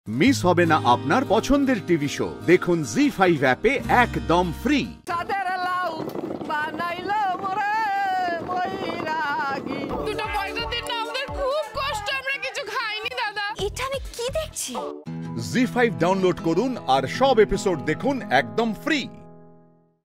Miss হবে না আপনার পছন্দের টিভি শো। দেখুন জি5 অ্যাপে একদম ফ্রি। চাঁদের লাউ বানাইলো মোরে বৈরাগী। দুটো পয়সা দিন না, আমাদের খুব কষ্ট, আমরা কিছু খাইনি দাদা। এটা আমি কি দেখছি? জি5 ডাউনলোড করুন আর সব এপিসোড দেখুন একদম ফ্রি।